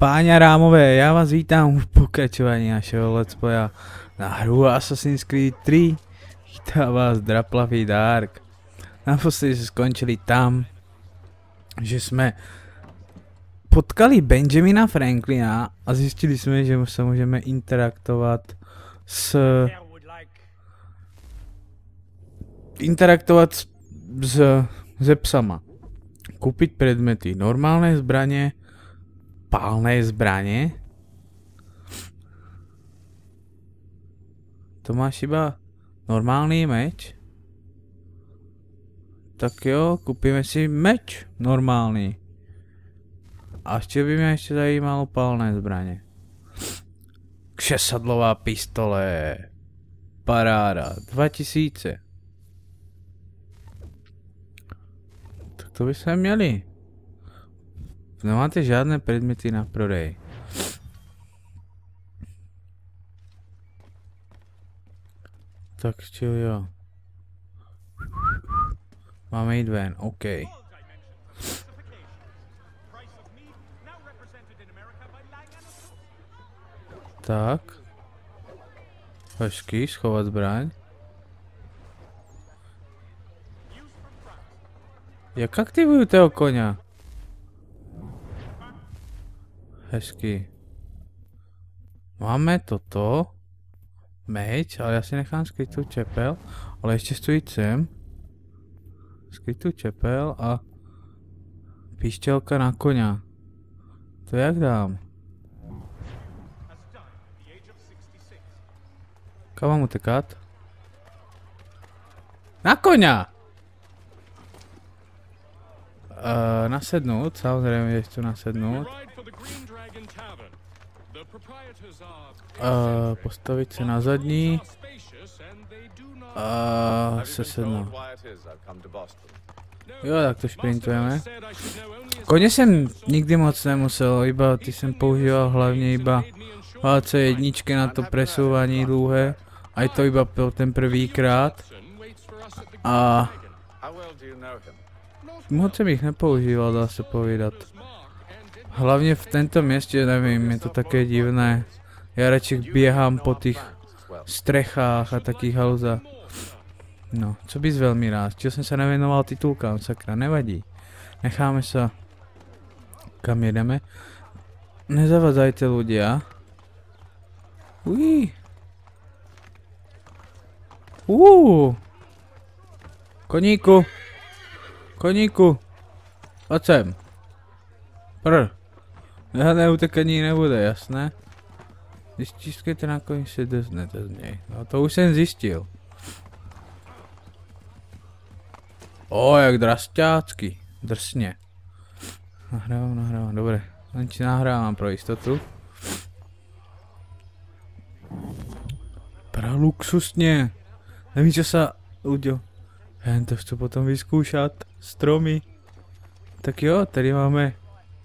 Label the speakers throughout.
Speaker 1: Páni a rámové, já vás vítám v pokračování našeho let's playa na hru Assassin's Creed 3. Vítá vás Draplavý Dark. Naposledy se skončili tam, že jsme potkali Benjamina Franklina a zjistili jsme, že se můžeme interaktovat se psama. Koupit předměty, normální zbraně, pálné zbraně. To máš iba normální meč? Tak jo, kupíme si meč normální. A ještě by mě ještě zajímalo pálné zbraně. Křesadlová pistole. Paráda. 2000. Tak to bychom měli. Nemáte žádné předměty na prodej. Tak jo. Máme jít ven, OK. Tak. Hezky, schovat zbraň. Jak aktivuju toho koně? Hezky. Máme toto. Meč, ale já si nechám skrytou čepel. Ale ještě stojí sem. Skrytou čepel a píšťalka na koně. To jak dám? Kam mám utekat? Na koně! Nasednout, samozřejmě ještě nasednout. Postavit se na zadní. Sesednout. Jo, tak to šprintujeme. Koně jsem nikdy moc nemusel, iba ty jsem používal hlavně iba C1 na to presouvání dlouhé. A je to iba ten prvýkrát. A moc jsem jich nepoužíval, dá se povídat. Hlavně v tomto městě, nevím, je to také divné. Já radši běhám po těch strechách a takých haluzách. No, co bys velmi rád, čeho jsem se nevěnoval titulkám, sakra, nevadí. Necháme se. Kam jedeme? Nezavadzajte ľudia. Ují. Koníku. Koníku. Pojď sem. Žádné utekání nebude, jasné? Když stisknete na koní, se drznete z něj. No to už jsem zjistil. Jak drasťácky. Drsně. Nahrávám, dobré. Len ti nahrávám pro jistotu. Praluxusně. Nevím, čo sa uděl. Jen to chci potom vyzkoušet. Stromy. Tak jo, tady máme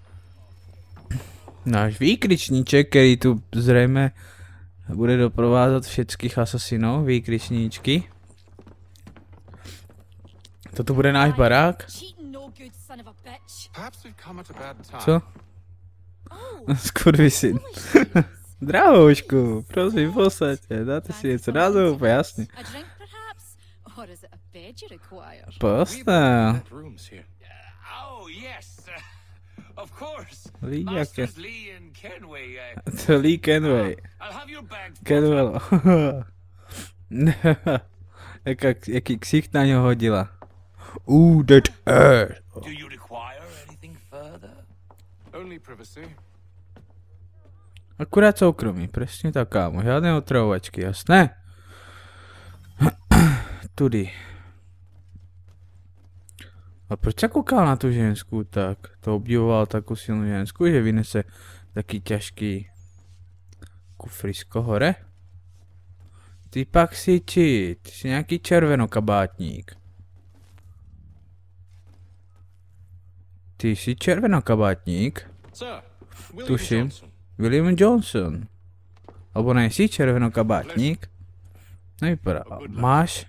Speaker 1: náš výkričníček, který tu zřejmě bude doprovázet všetkých asasinů, výkričníčky. Toto bude náš barák. Co? Skurvisyn. Drahoušku, prosím, posaďte, dáte si něco na zubu, jasně. Postel. Lee, jaké? To Lee Kenway. Kenwell. Jaký ksicht na něho hodila. Dead air. Akurát soukromí, přesně tak, kámo, žádné otravovačky, jasné? Tudy. A proč se koukal na tu ženskou tak? To obdivoval takovou silnou ženskou, že vynese taký těžký kufrisko hore? Ty pak si ty jsi nějaký červenokabátník. Ty jsi červenokabátník? Tuším. William Johnson. Alebo nejsi červenokabátník? Nevypadá. Máš?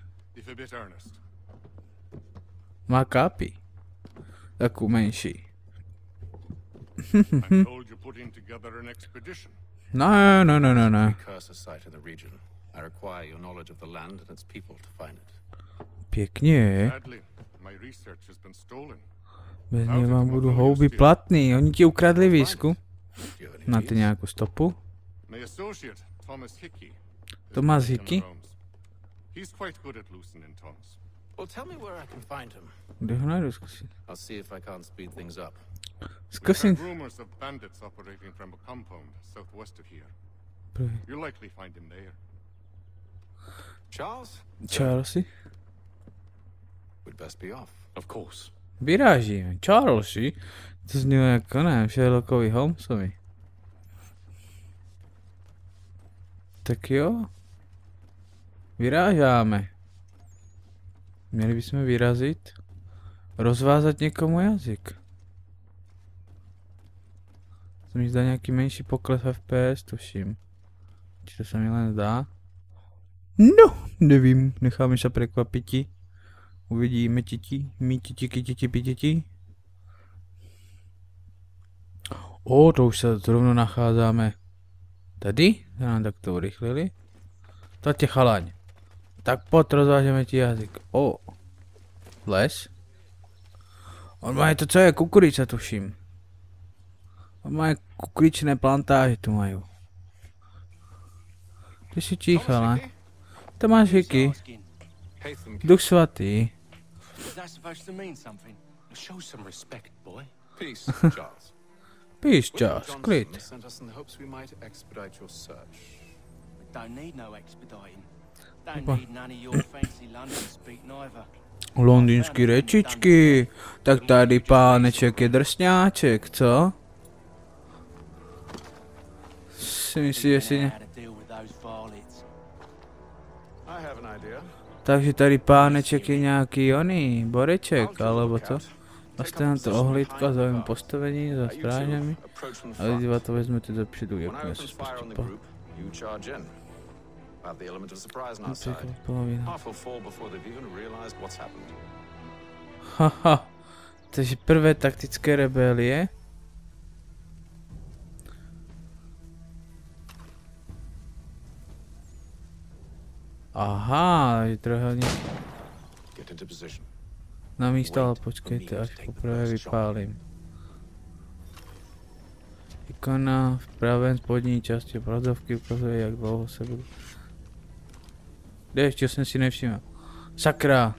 Speaker 1: Má kápi. Takovou menší.
Speaker 2: putting together an expedition.
Speaker 1: Ne, ne, ne, ne, ne.
Speaker 3: Curse a site in the region. I require your knowledge of the land and its people to find it.
Speaker 1: Pěkně.
Speaker 2: Sadly, my research has been stolen.
Speaker 1: Bez něj vám budu houby platný. Oni ti ukradli výzkum.
Speaker 3: Do you have any
Speaker 1: Máte
Speaker 3: leads?
Speaker 1: nějakou stopu?
Speaker 2: My associate, Thomas Hickey. is
Speaker 1: Thomas
Speaker 2: back in
Speaker 1: Hickey?
Speaker 2: Rhodes. He's quite good at loosening tongues.
Speaker 3: Well, tell me where I can find him.
Speaker 1: Kde ho najdu zkusit?
Speaker 3: I'll see if I can't speed things up.
Speaker 2: We've
Speaker 1: Zkusím.
Speaker 2: heard rumors of bandits operating from a compound southwest of here.
Speaker 1: Prvý.
Speaker 2: You'll likely find him there.
Speaker 3: Charles?
Speaker 1: Charlesy?
Speaker 3: We'd best be off.
Speaker 4: Of course.
Speaker 1: Vyrážíme. Charlesy? To znělo jako ne, Sherlockovi Holmesovi. Tak jo. Vyrážáme. Měli bychom vyrazit. Rozvázat někomu jazyk. To mi zdá nějaký menší pokles FPS, tuším. Či to se mi len zdá? No, nevím, necháme se překvapiti. Uvidíme titi, pititi. O, to už se zrovna nacházíme. Tady? Tak to urychlili. To tě chalaň. Tak pojď, rozvážeme ti jazyk. O. Les. On má to, co je kukurice, tuším. On má kukuričné plantáže, tu mají. Ty si ticha, ne? To máš Hickey. Duch svatý.
Speaker 4: Is that supposed to mean something? Show some respect, boy.
Speaker 3: Peace, Charles.
Speaker 1: Peace,
Speaker 3: William
Speaker 1: Charles,
Speaker 3: Johnson
Speaker 1: klid.
Speaker 3: sent us in the hopes we might expedite your search.
Speaker 4: We don't need no expediting. Don't
Speaker 1: Opa.
Speaker 4: need none of your fancy London speak neither.
Speaker 1: Londýnský rečičky. Tak tady páneček je drsňáček, co? Si myslíš, že si ně...
Speaker 4: How to deal with those varlets.
Speaker 3: I have an idea.
Speaker 1: Takže tady páneček je nějaký oný, boreček, alebo co? Vlastně nám to ohlídka, zaujím postavení za strážami.
Speaker 3: Approach from the
Speaker 1: A
Speaker 3: front.
Speaker 1: lidi to vezmete dopředu,
Speaker 3: When
Speaker 1: jak
Speaker 3: I
Speaker 1: mě
Speaker 3: open
Speaker 1: se
Speaker 3: fire on the
Speaker 1: postupá.
Speaker 3: group, you charge in. Have the element of surprise on our
Speaker 1: Například
Speaker 3: side.
Speaker 1: polovina.
Speaker 3: Half will fall before they've even realized what's happened.
Speaker 1: Haha. Takže prvé taktické rebelie. Aha, je trojhelník
Speaker 3: Get into position.
Speaker 1: na místo, ale počkejte, až poprvé vypálím. Ikona v pravé spodní části obrazovky ukazuje, jak dlouho se budu. Kde ještě jsem si nevšiml. Sakra!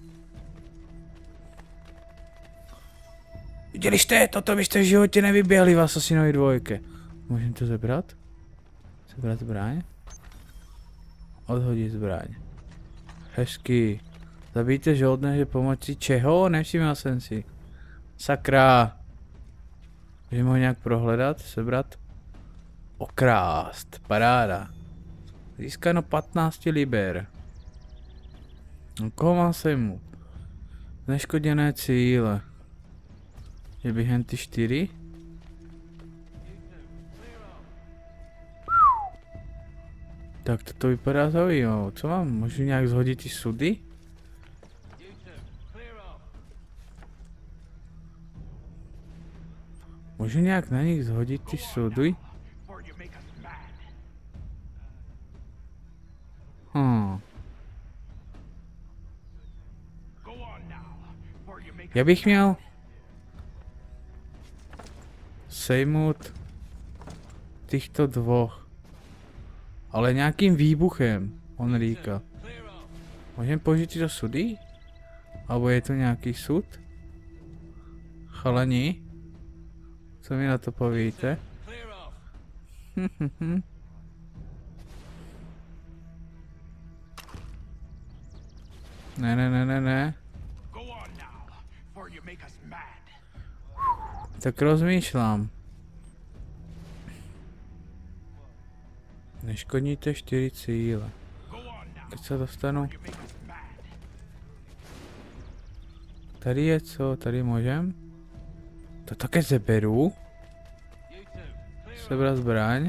Speaker 1: Viděli jste, toto byste v životě nevyběhli v Assassinovi 2. Můžeme to zebrat? Zebrat zbraň? Odhodit zbraň. Hezky. Zabijte žoldnéře pomocí čeho? Nevšiml jsem si. Sakra. Můžeme ho nějak prohledat, sebrat? Okrást. Paráda. Získáno 15 liber. No, koho mám se mu? Zneškoděné cíle. Je během ty 4? Tak toto vypadá zajímavé. Co mám? Můžu nějak zhodit ty sudy? Můžu nějak na nich zhodit ty sudy? Já bych měl sejmout těchto dvoch. Ale nějakým výbuchem, on říká. Můžeme použít tyto sudy? Alebo je to nějaký sud? Chalani? Co mi na to povíte? Ne. Tak rozmýšlám. Neškodníte 4 cíle. Teď se dostanu. Tady je co? Tady můžem? To také zeberu. Sebrat zbraň.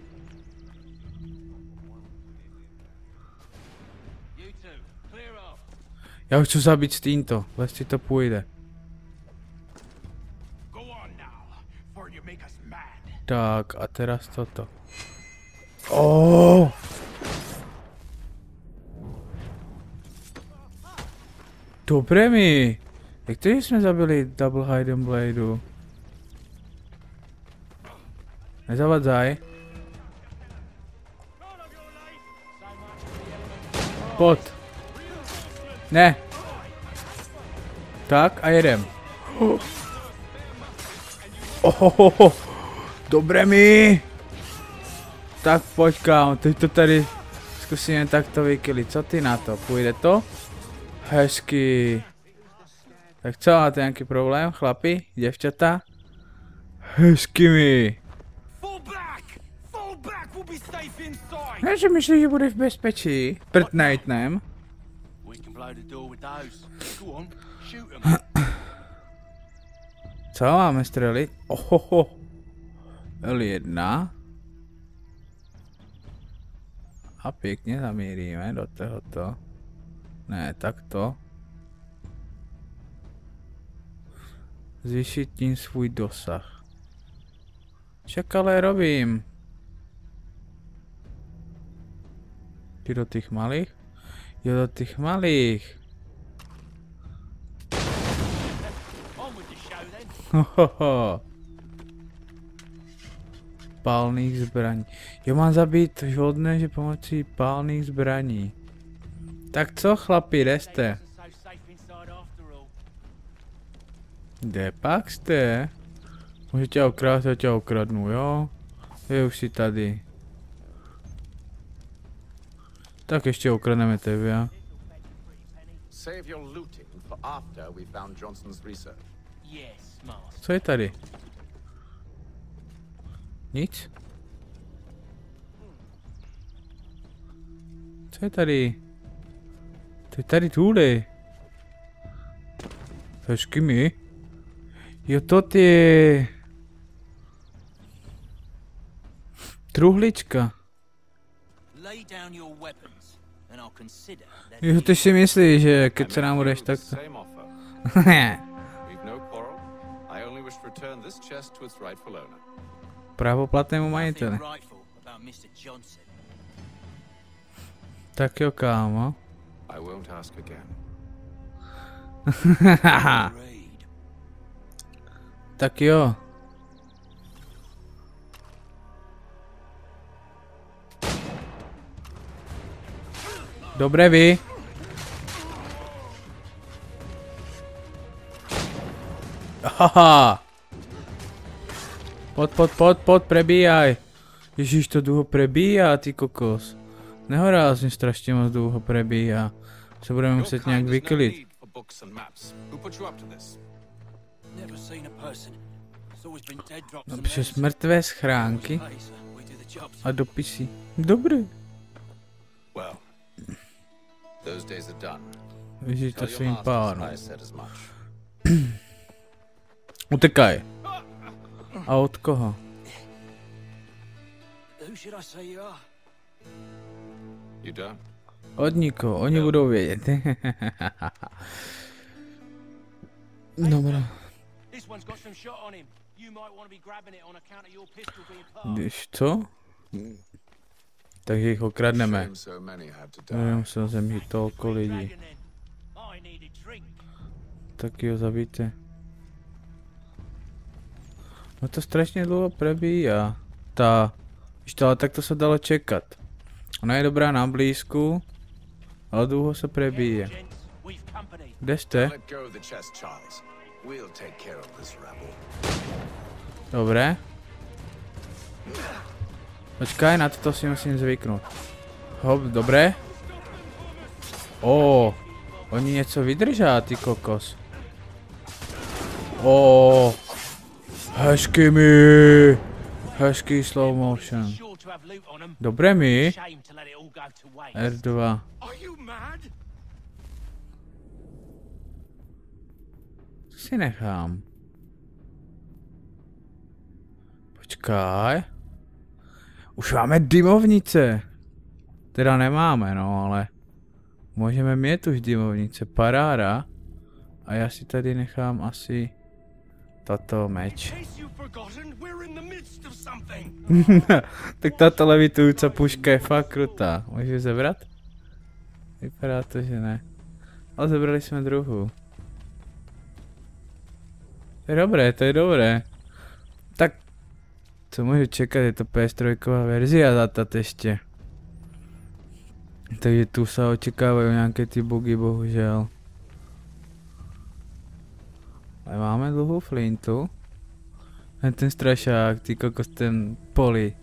Speaker 1: Já ho chci zabít s týmto, jestli to půjde. Tak a teraz toto. Oh! Dobre mi! Jak to, že jsme zabili Double Hidden Bladeu? Nezavadzaj. Pod. Ne. Tak a jedem. Ohohoho. Dobre mi. Tak pojď kámo, teď to tady zkusíme takto vykylit. Co ty na to? Půjde to? Hezky. Tak co, máte nějaký problém, chlapi, děvčata? Hezky mi. Ne, že myslíš, že bude v bezpečí? Prtnejtnem. Co máme střelit? Ohoho. L1. A pěkně zamíříme do tohoto. Ne, takto. Zvýšit tím svůj dosah. Však ale robím. Ty do těch malých? Jo, do těch malých. Hohoho. Pálných zbraní. Jo, mám zabít žodné, že pomocí pálných zbraní. Tak co chlapi, kde jste? Kde pak jste? Můžu tě okrást, já tě okradnu, jo? Je už si tady. Tak ještě okradneme tebe.
Speaker 3: Save your looting for after we found Johnson's research.
Speaker 1: Co je tady? Nic? Co je tady? To je tady tuhle. Hezky mi. Jo, to ty. Truhlička. Jo, ty si myslíš, že keď se nám budeš takto. Právoplatnému majiteli. Tak jo, kámo. Tak jo. Dobré vy. Haha. Pod, prebíjaj. Ježíš, to dlouho prebíjá, ty kokos. Nehorázně strašně moc dlouho prebíjá. Se budeme muset nějak vykylit. No, přes mrtvé schránky a dopisy. Dobré. Ježíš, to svým pánu. Utekaj. A od koho? Od nikoho, oni budou vědět. Dobrá. Když co? Takže jich okradneme. Musel zemřít toliko lidí. Tak jo, zabijte. No to strašně dlouho prebíjá. Víš to, ale tak to se dalo čekat. Ona je dobrá na blízku, ale dlouho se prebíje. Kde jste? Dobré. Počkaj, na to si musím zvyknout. Hop, dobré. Oni něco vydržá, ty kokos. Hezky mi. Hezký slow motion. Dobré mi. R2. Co si nechám? Počkaj. Už máme dymovnice. Teda nemáme, no, ale můžeme mít už dymovnice. Paráda. A já si tady nechám asi Toto meč.
Speaker 4: In case you've forgotten, we're in the midst of something.
Speaker 1: Tak táto levitujúca puška je fakt krutá. Môžeš ju zebrať? Vypadá to, že ne. Ale zebrali sme druhú. To je dobré, to je dobré. Tak, co môžu čekať, je to PS3 verzia data ešte. Takže tu sa očekávajú nejaké ty bugy, bohužiaľ. Ale máme dlhú flintu. A ten strašák, ty kokos, ten poli.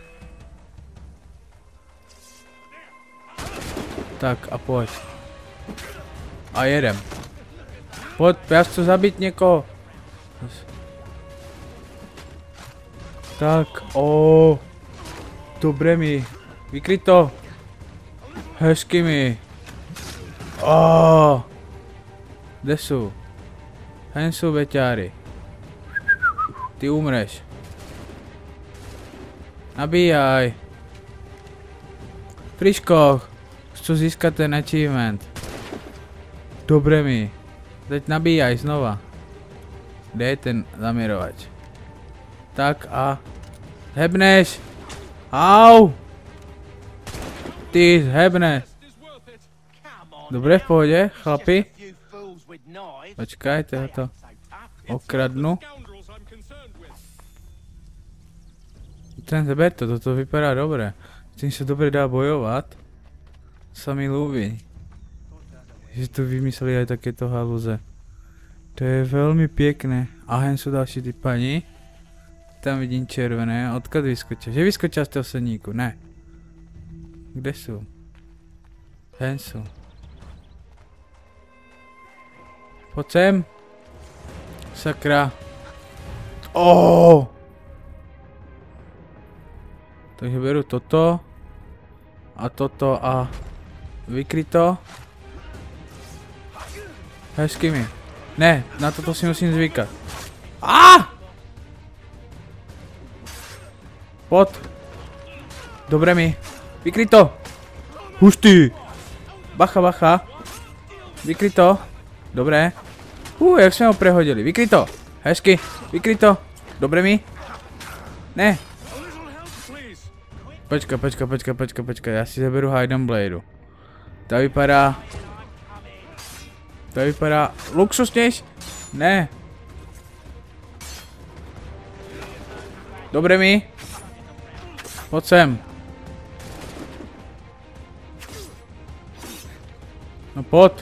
Speaker 1: Tak a poď. A jedem. Poď, ja chcem zabiť niekoho. Tak, dobre mi. Vykryť to. Hezky mi. Kde sú? Hen sú beťári. Ty umreš. Nabíjaj. Friško, chcú získať ten achievement. Dobre mi. Teď nabíjaj znova. Kde je ten zamierovač? Tak a... Hebneš! Au! Ty hebne! Dobre, v pohode, chlapi. Počkaj, to okradnu. Ten zeber to, toto vypadá dobre. S tým sa dobre dá bojovať. Sa mi ľúbi. Že tu vymysleli aj takéto halúze. To je veľmi pekné. A hen sú ďalší tí pani. Tam vidím červené. Odkiaľ vyskočia? Že vyskočia z toho sedníku? Ne. Kde sú? Hen sú. Poď sem. Sakra. Takže beru toto. A toto a... Vykryto. Hezky mi. Ne, na toto si musím zvykať. Poď. Dobre mi. Vykryto. Hustý. Bacha, bacha. Vykryto. Dobre. Jak sme ho prehodili. Vykryto. Hezky. Vykryto. Dobre mi. Ne. Počkaj. Ja si zaberu Hidden Blade. To vypadá... luxusnejš? Ne. Dobre mi. Poď sem. No poď.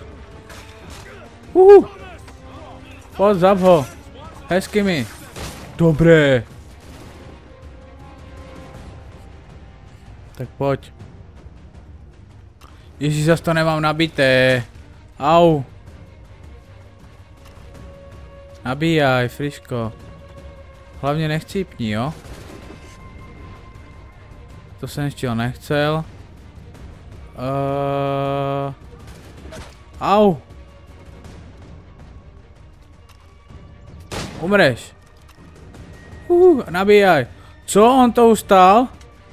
Speaker 1: Poď, zap ho. Hezky mi. Dobre. Tak poď. Ježiš, zas to nemám nabité. Au. Nabíjaj, Friško. Hlavne nechcípni, jo? To som ešte nechcel. Au. Umreš. Nabíjaj. Co? On to ustál?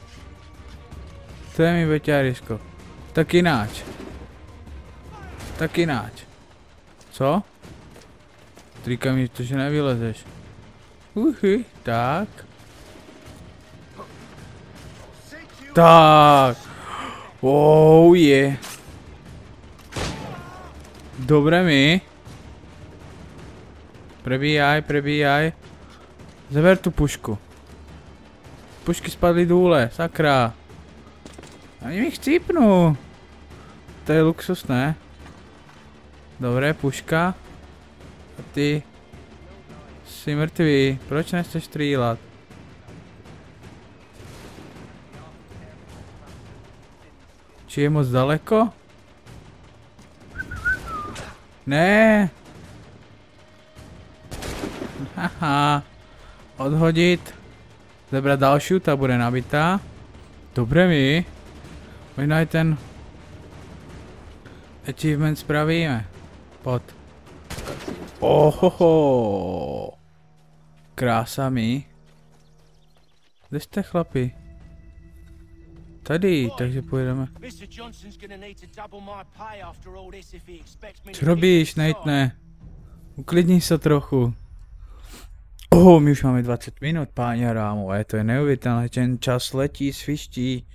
Speaker 1: To je mi beťárisko. Tak ináč. Co? Říkaj mi to, že nevylezeš. Tak. Tak. Dobre mi. Prebíjaj. Zaber tu pušku. Pušky spadly dole, sakra. Ani mi chcípnu. To je luxus, ne? Dobre, puška. A ty... si mrtvý. Proč nechceš střílet? Či je moc daleko? Ne. Haha. Odhodit. Zebrat další, ta bude nabitá. Dobre mi. Možná i ten achievement spravíme. Pod. Ohoho. Krása mi. Kde jste, chlapi? Tady, takže pojedeme. Co robíš, Natane? Uklidni se trochu. My už máme 20 minut, páni a rámové, to je neuvěřitelné, ten čas letí, sviští.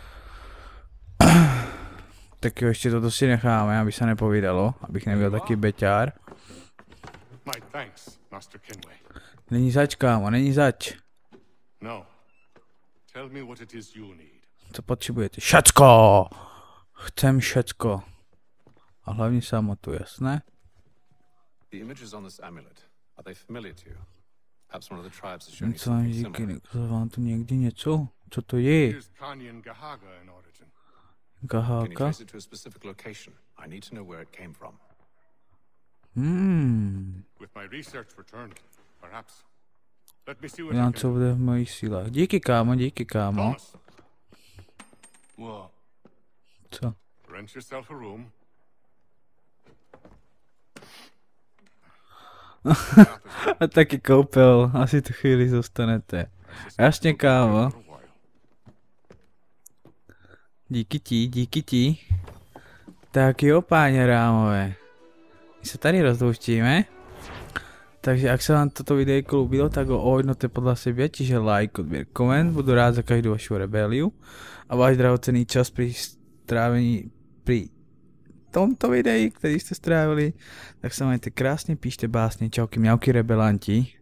Speaker 1: Tak jo, ještě toto si necháme, aby se nepovídalo, abych nebyl taky beťár.
Speaker 2: My thanks, Master Kenway.
Speaker 1: Není zač, kámo, není zač.
Speaker 2: No. Tell me what it is you need.
Speaker 1: Co potřebujete? Všecko! Chcem všecko. A hlavně samotu, jasné?
Speaker 3: The images on this amulet, are they familiar to you? Perhaps one of the tribes has shown you
Speaker 1: Co vám
Speaker 3: something
Speaker 1: díky,
Speaker 3: similar.
Speaker 1: nekazal vám tu někdy něco? Co to je?
Speaker 2: Here's Kanyan Gahaga in origin.
Speaker 3: Can you
Speaker 1: Gaháka?
Speaker 3: trace it to a specific location? I need to know where it came from.
Speaker 2: With my research returned, perhaps. Let me see what I
Speaker 1: Udělám,
Speaker 2: can
Speaker 1: co
Speaker 2: do.
Speaker 1: bude v mojich sílách. Díky, kámo, díky, kámo.
Speaker 2: Thomas,
Speaker 4: What?
Speaker 1: Co?
Speaker 2: rent yourself a room.
Speaker 1: A taky koupel, asi tu chvíli zůstanete. Jasně, kámo. Díky ti. Tak jo, páni rámové. My se tady rozloučíme. Takže jak se vám toto videjko líbilo, tak ho ohodnoťte podle sebe, čiže like, odběr, koment. Budu rád za každou vašu rebeliu. A váš drahocenný čas při strávení při tomto videi, který jste strávili. Tak se majte krásně, píšte básně, čauky, mňauky, rebelanti.